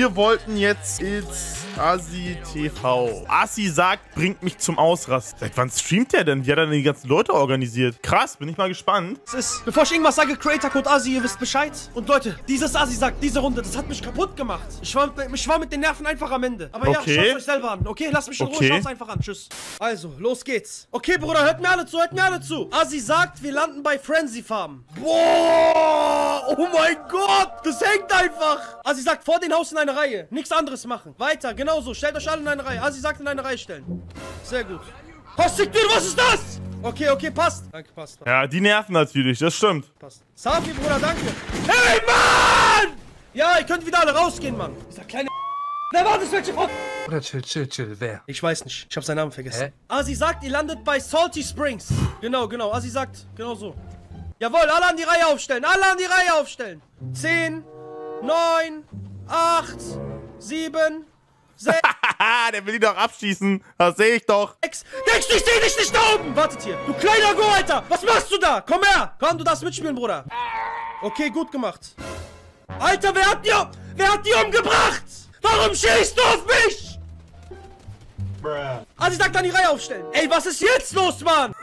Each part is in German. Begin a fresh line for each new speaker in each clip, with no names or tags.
wir wollten jetzt It's Asi TV. Asi sagt, bringt mich zum Ausrasten. Seit wann streamt der denn? Wie hat er denn die ganzen Leute organisiert? Krass, bin ich mal gespannt.
Es ist, bevor ich irgendwas sage, Creator-Code Asi, ihr wisst Bescheid. Und Leute, dieses Asi sagt, diese Runde, das hat mich kaputt gemacht. Ich war mit den Nerven einfach am Ende. Aber
okay.
Ja, schaut euch selber an. Okay, lasst mich in Ruhe, schaut's einfach an. Tschüss. Also, los geht's. Okay, Bruder, hört mir alle zu, hört mir alle zu. Asi sagt, wir landen bei Frenzy Farm. Boah, oh mein Gott, das hängt einfach. Asi sagt, vor den Haus in eine Reihe. Nichts anderes machen. Weiter, genauso. Stellt euch alle in eine Reihe. Asi sagt, in eine Reihe stellen. Sehr gut. Hostigtür, was ist das? Okay, okay, passt. Danke, passt.
Ja, die nerven natürlich, das stimmt.
Passt. Safi, Bruder, danke. Hey, Mann! Ja, ihr könnt wieder alle rausgehen, Mann. Dieser kleine Wer war das, welche Frau?
Bruder, chill, wer?
Ich weiß nicht. Ich habe seinen Namen vergessen.
Hä?
Asi sagt, ihr landet bei Salty Springs. Genau. Asi sagt, genau so. Jawohl, alle an die Reihe aufstellen. Alle an die Reihe aufstellen. 10, 9, 8, 7, 6.
Der will ihn doch abschießen. Das sehe ich doch.
Denkst du, ich seh dich nicht da oben? Wartet hier. Du kleiner Go, Alter. Was machst du da? Komm her. Komm, du darfst mitspielen, Bruder. Okay, gut gemacht. Alter, wer hat die umgebracht? Warum schießt du auf mich? Also ich sag dann die Reihe aufstellen. Ey, was ist jetzt los, Mann?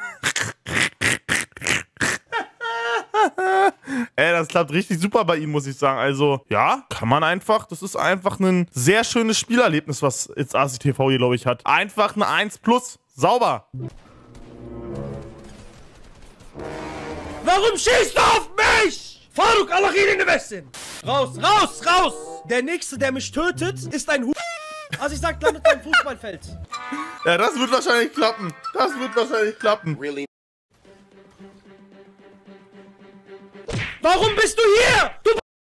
Ey, das klappt richtig super bei ihm, muss ich sagen. Also, ja, kann man einfach. Das ist einfach ein sehr schönes Spielerlebnis, was jetzt Asi TV hier, glaube ich, hat. Einfach eine 1+. Sauber.
Warum schießt du auf mich? Faruk Alarin in der Westen. Raus. Der Nächste, der mich tötet, ist ein Also ich sag, landet beim Fußballfeld.
Ja, das wird wahrscheinlich klappen.
Really?
Warum bist du hier? Du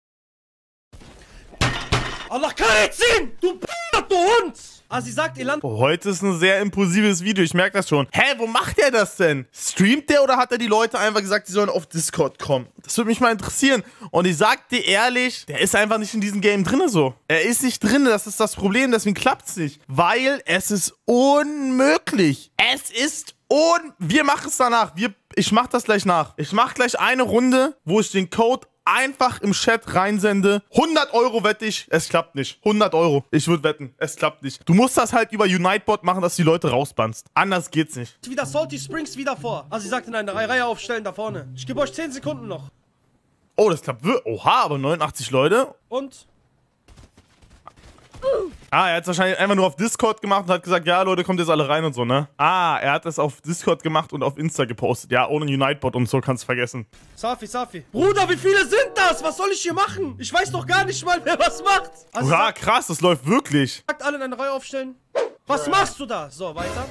Allah Karizin! Du Hund! Also sie sagt, ihr landet...
Oh, heute ist ein sehr impulsives Video, ich merke das schon. Hä, wo macht der das denn? Streamt der oder hat er die Leute einfach gesagt, die sollen auf Discord kommen? Das würde mich mal interessieren. Und ich sag dir ehrlich, der ist einfach nicht in diesem Game drin so. Er ist nicht drin, das ist das Problem, deswegen klappt es nicht. Weil es ist unmöglich. Wir machen es danach. Ich mach das gleich nach. Ich mach gleich eine Runde, wo ich den Code einfach im Chat reinsende. 100 € wette ich, es klappt nicht. 100 €. Ich würde wetten, es klappt nicht. Du musst das halt über Unitebot machen, dass du die Leute rausbannst. Anders geht's nicht.
Wieder Salty Springs wieder vor. Also sie sagt in eine Reihe aufstellen da vorne. Ich gebe euch 10 Sekunden noch.
Oh, das klappt wirklich. Oha, aber 89 Leute.
Und?
Ah, er hat es wahrscheinlich einfach nur auf Discord gemacht und hat gesagt, ja, Leute, kommt jetzt alle rein und so, ne? Ah, er hat es auf Discord gemacht und auf Insta gepostet. Ja, ohne Unitebot und so, kannst du vergessen.
Safi. Bruder, wie viele sind das? Was soll ich hier machen? Ich weiß doch gar nicht mal, wer was macht. Also
Hurra, krass, das läuft wirklich.
sagt alle in eine Reihe aufstellen. Was machst du da? So, weiter.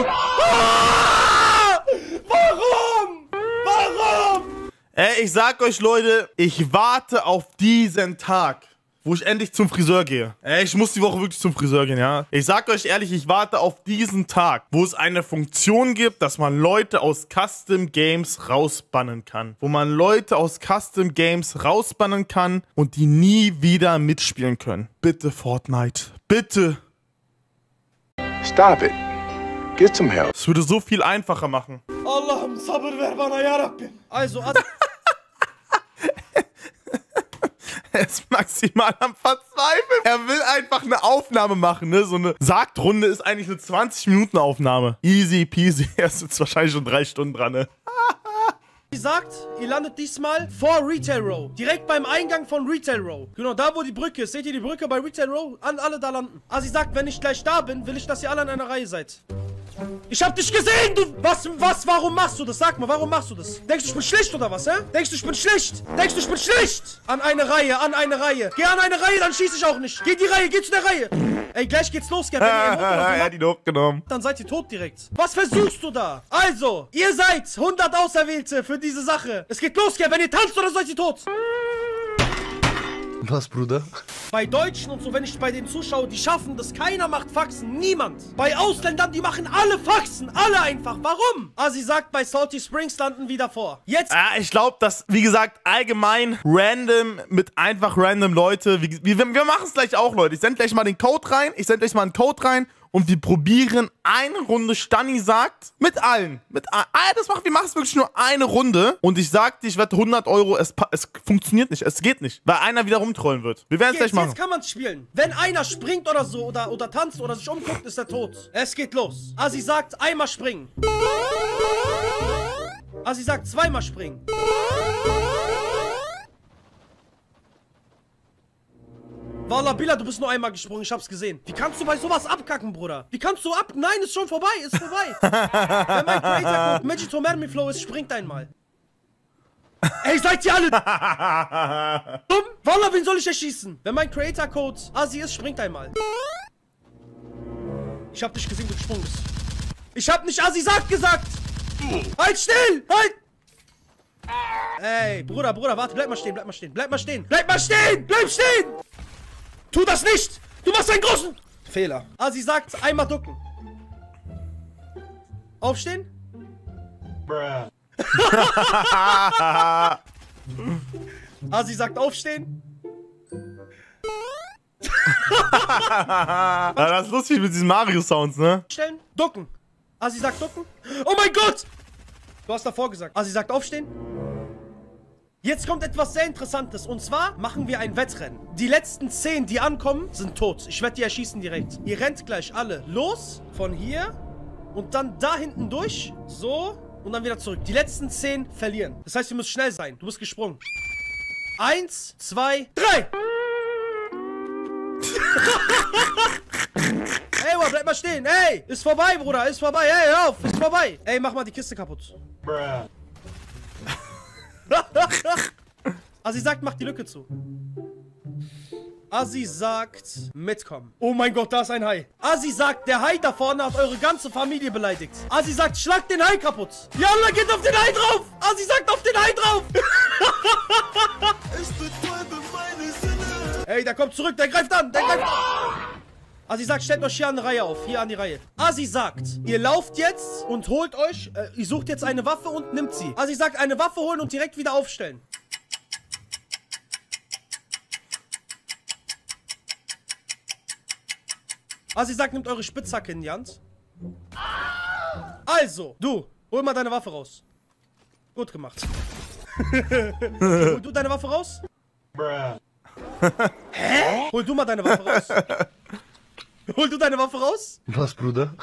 Warum?
Ich sag euch, Leute, ich warte auf diesen Tag, wo ich endlich zum Friseur gehe. Ich muss die Woche wirklich zum Friseur gehen, ja. Ich sag euch ehrlich, ich warte auf diesen Tag, wo es eine Funktion gibt, dass man Leute aus Custom Games rausbannen kann. Wo man Leute aus Custom Games rausbannen kann und die nie wieder mitspielen können. Bitte, Fortnite. Bitte.
Stop it. Get some help.
Es würde so viel einfacher machen.
Allahum sabr ver bana ya Rabbim. Also,
Er ist maximal am Verzweifeln. Er will einfach eine Aufnahme machen, ne? So eine Sagtrunde ist eigentlich eine 20-Minuten-Aufnahme. Easy peasy. Er ist jetzt wahrscheinlich schon 3 Stunden dran, ne?
sie sagt, ihr landet diesmal vor Retail Row. Direkt beim Eingang von Retail Row. Genau, da wo die Brücke ist. Seht ihr die Brücke bei Retail Row? Alle da landen. Also sie sagt, wenn ich gleich da bin, will ich, dass ihr alle in einer Reihe seid. Ich hab dich gesehen, du... warum machst du das? Sag mal, warum machst du das? Denkst du, ich bin schlicht oder was, hä? Denkst du, ich bin schlicht? An eine Reihe. Geh an eine Reihe, dann schieß ich auch nicht. Geh zu der Reihe. Ey, gleich geht's los, gell?
Er hat ihn hochgenommen.
Dann seid ihr tot direkt. Was versuchst du da? Also, ihr seid 100 Auserwählte für diese Sache. Es geht los, gell? Wenn ihr tanzt, oder seid ihr tot?
Was, Bruder?
Bei Deutschen und so, wenn ich bei den zuschaue, die schaffen das. Keiner macht Faxen. Niemand. Bei Ausländern, die machen alle Faxen. Alle einfach. Warum? Sie sagt, bei Salty Springs landen wieder vor. Jetzt.
Ja, ich glaube, dass, wie gesagt, allgemein random mit einfach random Leute. Wir machen es gleich auch, Leute. Ich sende gleich mal den Code rein. und wir probieren eine Runde. Stani sagt, mit allen. Wir machen es wirklich nur eine Runde. Und ich sag dir, ich wette 100 Euro, es funktioniert nicht. Es geht nicht, weil einer wieder rumtrollen wird. Wir werden es gleich machen.
Jetzt kann man es spielen. Wenn einer springt oder so, oder tanzt oder sich umguckt, ist er tot. Es geht los. Asi sagt, einmal springen. Asi sagt, zweimal springen. Wallah, Billah, du bist nur einmal gesprungen, ich hab's gesehen. Wie kannst du bei sowas abkacken, Bruder? Wie kannst du ab... Nein, ist schon vorbei, ist vorbei. Wenn mein Creator-Code Magito Mermiflow ist, springt einmal. Ey, seid ihr alle dumm? Wallah, wen soll ich erschießen? Wenn mein Creator-Code Asi ist, springt einmal. Ich hab dich gesehen, du gesprungen bist. Ich hab nicht Asi sagt gesagt. Halt still, halt. Ey, Bruder, warte, bleib mal stehen. Bleib stehen! Tu das nicht! Du machst einen großen Fehler. Asi sagt, einmal ducken. Aufstehen? Asi sagt aufstehen.
Ja, das ist lustig mit diesen Mario-Sounds, ne?
Stellen, ducken. Asi sagt ducken. Oh mein Gott! Du hast davor gesagt. Asi sagt aufstehen. Jetzt kommt etwas sehr Interessantes. Und zwar machen wir ein Wettrennen. Die letzten 10, die ankommen, sind tot. Ich werde die erschießen direkt. Ihr rennt gleich alle los. Von hier. Und dann da hinten durch. So. Und dann wieder zurück. Die letzten 10 verlieren. Das heißt, wir müssen schnell sein. Du bist gesprungen. 1, 2, 3. Ey, Bruder, bleib mal stehen. Ey, ist vorbei, Bruder. Ist vorbei. Ey, hör auf. Ist vorbei. Ey, mach mal die Kiste kaputt. Asi sagt, mach die Lücke zu. Asi sagt, mitkommen. Oh mein Gott, da ist ein Hai. Asi sagt, der Hai da vorne hat eure ganze Familie beleidigt. Asi sagt, schlag den Hai kaputt. Yalla, geht auf den Hai drauf. Asi sagt, auf den Hai drauf. Ey, der kommt zurück, der greift an, Asi sagt, stellt euch hier an die Reihe auf, hier an die Reihe. Asi sagt, ihr lauft jetzt und holt euch, ihr sucht jetzt eine Waffe und nimmt sie. Asi sagt, eine Waffe holen und direkt wieder aufstellen. Asi sagt, nehmt eure Spitzhacke in die Hand. Also, du, hol mal deine Waffe raus. Gut gemacht. Hol du deine Waffe raus? Hä? Hol du mal deine Waffe raus. Hol du deine Waffe raus?
Was, Bruder?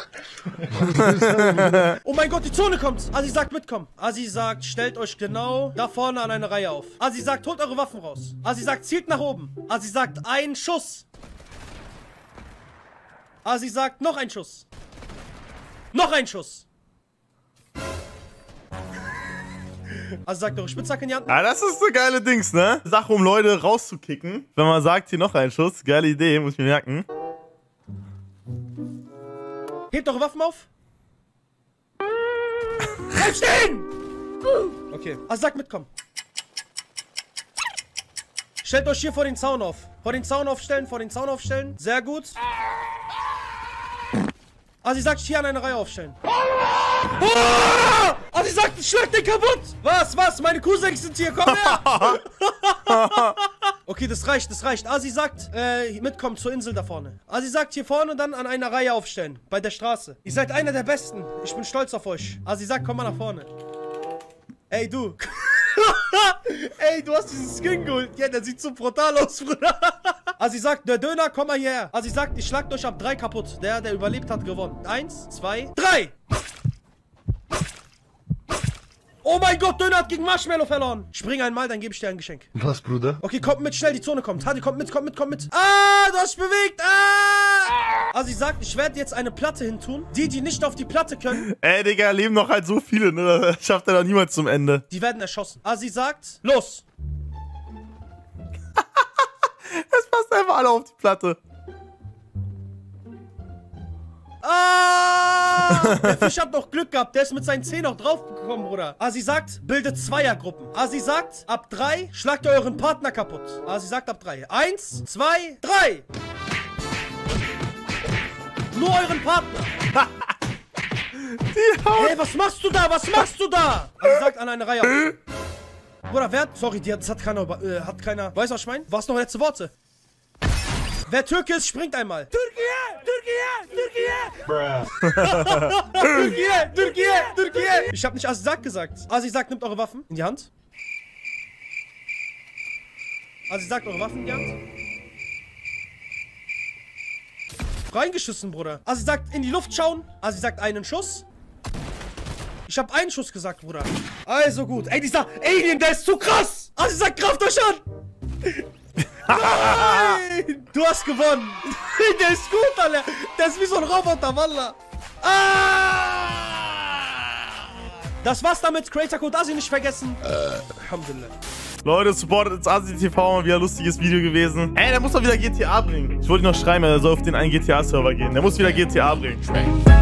Oh mein Gott, die Zone kommt. Asi sagt, mitkommen. Asi sagt, stellt euch genau da vorne an eine Reihe auf. Asi sagt, holt eure Waffen raus. Asi sagt, zielt nach oben. Asi sagt, ein Schuss. Asi sagt, noch ein Schuss. Noch ein Schuss. Also sagt eure Spitzhacke in die Hand.
Ja, das ist so geile Dings, ne? Sache, um Leute rauszukicken. Wenn man sagt, hier noch ein Schuss. Geile Idee, muss ich mir merken.
Hebt eure Waffen auf. Bleib stehen! Okay. Also sagt mitkommen. Stellt euch hier vor den Zaun auf. Vor den Zaun aufstellen, vor den Zaun aufstellen. Sehr gut. Also sagt, hier an eine Reihe aufstellen. Oh! Also sagt, schlag den kaputt! Was? Meine Cousins sind hier, komm her! Okay, das reicht. Asi sagt, mitkommen zur Insel da vorne. Asi sagt, hier vorne dann an einer Reihe aufstellen. Bei der Straße. Ihr seid einer der Besten. Ich bin stolz auf euch. Asi sagt, komm mal nach vorne. Ey, du. Ey, du hast diesen Skin geholt. Ja, der sieht so brutal aus, Bruder. Asi sagt, der Döner, komm mal hierher. Asi sagt, ich schlag euch ab 3 kaputt. Der überlebt, hat gewonnen. 1, 2, 3. Oh mein Gott, Döner hat gegen Marshmallow verloren. Spring einmal, dann gebe ich dir ein Geschenk.
Was, Bruder?
Okay, kommt mit, schnell, die Zone kommt. Hadi, kommt mit. Ah, du hast dich bewegt. Ah! Also ich sag, ich werde jetzt eine Platte hintun. Die nicht auf die Platte können.
Ey, Digga, leben noch halt so viele, ne? Das schafft er doch niemals zum Ende.
Die werden erschossen. Also sie sagt, los.
Es passt einfach alle auf die Platte.
Ah! Der Fisch hat noch Glück gehabt. Der ist mit seinen Zehen noch draufgekommen, Bruder. Asi sagt, bildet Zweiergruppen. Asi sagt, ab 3 schlagt ihr euren Partner kaputt. Asi sagt, ab 3. 1, 2, 3. Nur euren Partner. Hey, was machst du da? Asi sagt, an eine Reihe auf. Bruder, wer hat... Sorry, das hat keiner... Weißt du, was ich meine? Was noch letzte Worte? Wer Türke ist, springt einmal. Türkei. Ich hab nicht Asisat gesagt. Asisat, nimmt eure Waffen in die Hand. Asisat, eure Waffen in die Hand. Reingeschissen, Bruder. Asisat, in die Luft schauen. Asisat, einen Schuss. Ich hab einen Schuss gesagt, Bruder. Also gut. Ey, dieser Alien, der ist zu krass. Asisat, greift euch an. Nein! Du hast gewonnen! Der ist gut, Alter! Der ist wie so ein Roboter, Wallah! Ah! Das war's damit. Creator Code Asi nicht vergessen. Alhamdulillah.
Leute, supportet ins AsiTV, mal wieder ein lustiges Video gewesen. Ey, der muss doch wieder GTA bringen. Ich wollte ihn noch schreiben, er soll auf den einen GTA-Server gehen. Der muss wieder GTA bringen.